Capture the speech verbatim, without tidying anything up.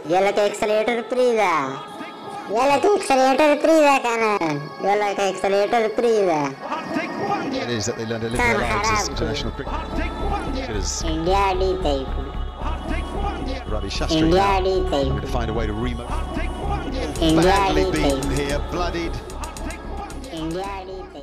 याला का एक्सेलेरेटर प्रीदा याला का एक्सेलेरेटर प्रीदा kana याला का एक्सेलेरेटर प्रीदा It is that they learned a liberalise international cricket. India आडीते ఇప్పుడు Ravi Shastri India now आडीते going ఇప్పుడు to find a way to remote. India Badly आडीते beaten here, bloodied. India आडीते